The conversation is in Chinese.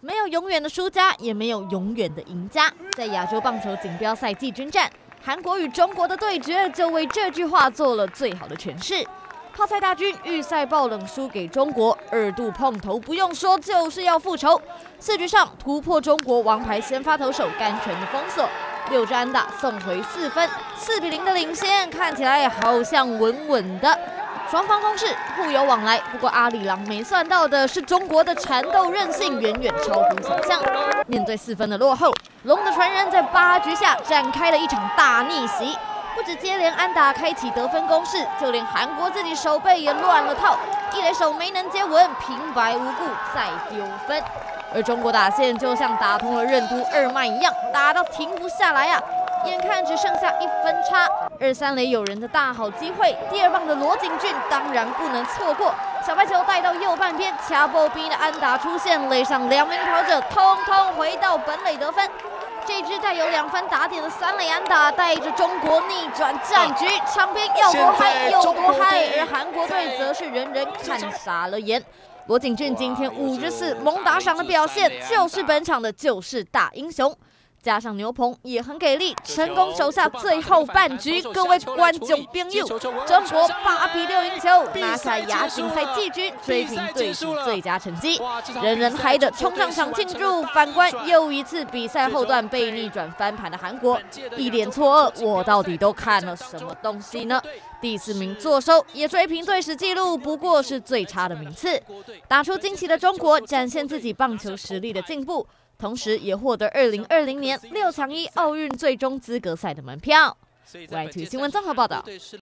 没有永远的输家，也没有永远的赢家。在亚洲棒球锦标赛季军战，韩国与中国的对决就为这句话做了最好的诠释。泡菜大军预赛爆冷输给中国，2度碰头，不用说就是要复仇。4局上突破中国王牌先发投手甘泉的封锁，6支安打送回4分，4比0的领先，看起来好像稳稳的。双方攻势互有往来，不过阿里郎没算到的是中国的缠斗韧性远远超乎想象。面对4分的落后，龙的传人在8局下展开了一场大逆袭，不止接连安打开启得分攻势，就连韩国自己守备也乱了套，一垒手没能接稳，平白无故再丢分。而中国打线就像打通了任督二脉一样，打到停不下来啊！眼看只剩下1分差，2、3垒有人的大好机会，第2棒的罗景俊当然不能错过。小白球带到右半边，掐爆逼的安打出现，垒上2名跑者通通回到本垒得分。这支带有2分打点的3垒安打，带着中国逆转战局，场边要多嗨有多嗨，而韩国队则是人人看傻了眼。罗景俊今天5支4猛打赏的表现，就是本场的救世大英雄。加上牛棚也很给力，成功守下最后半局。各位观众朋友，中国8比6赢球，拿下亚锦赛季军，追平队史最佳成绩，人人嗨的冲上场庆祝。反观又一次比赛后段被逆转翻盘的韩国，一脸错愕，我到底都看了什么东西呢？第4名坐收，也追平队史纪录，不过是最差的名次。打出惊奇的中国，展现自己棒球实力的进步。同时也获得2020年6强1奥运最终资格赛的门票。Y2新闻综合报道。